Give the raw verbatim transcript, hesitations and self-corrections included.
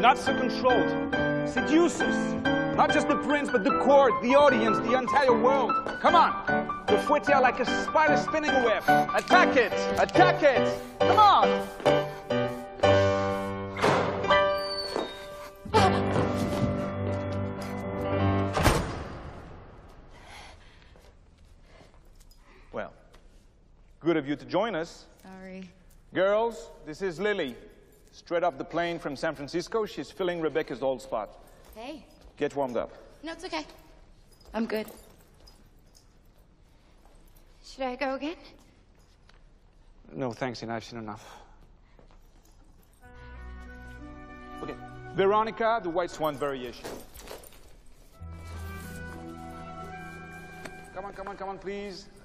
not so controlled. Seducers. Not just the prince, but the court, the audience, the entire world. Come on. The fouettés are like a spider spinning a web. Attack it! Attack it! Come on! Well, good of you to join us. Sorry. Girls, this is Lily. Straight off the plane from San Francisco. She's filling Rebecca's old spot. Hey. Get warmed up. No, it's okay. I'm good. Should I go again? No, thanks, Ina. I've seen enough. Okay. Veronica, the White Swan variation. Come on, come on, come on, please.